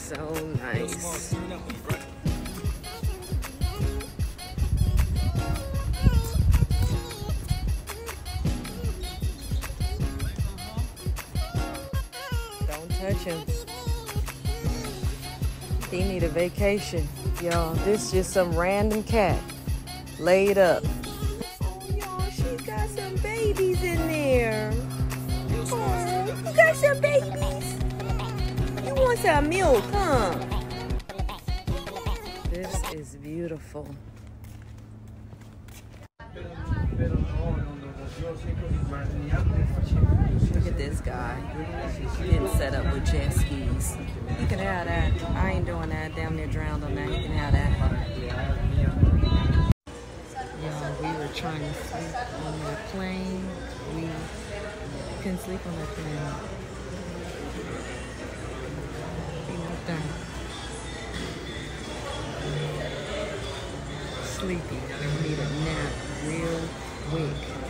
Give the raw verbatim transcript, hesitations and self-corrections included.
so nice. Don't touch him. He need a vacation. Y'all, this just some random cat laid up. Oh, y'all, she got some babies in there. Oh, you got some babies? You want some milk, huh? This is beautiful. Look at this guy. Getting set up with jet skis. You can have that. I ain't doing that. Damn near drowned on that. You can have that. Y'all, we were trying to sleep on the plane. We couldn't sleep on that plane. We knocked out. Sleepy. I need a nap real quick.